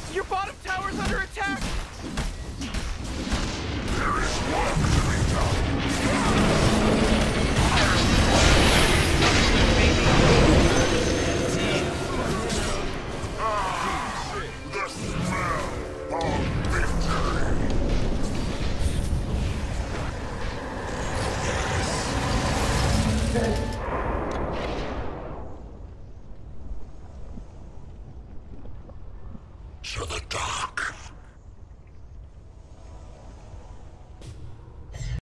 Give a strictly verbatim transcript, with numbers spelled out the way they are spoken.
Your bottom tower's under attack! There is work to be done! Ah, the smell of victory! To the dark.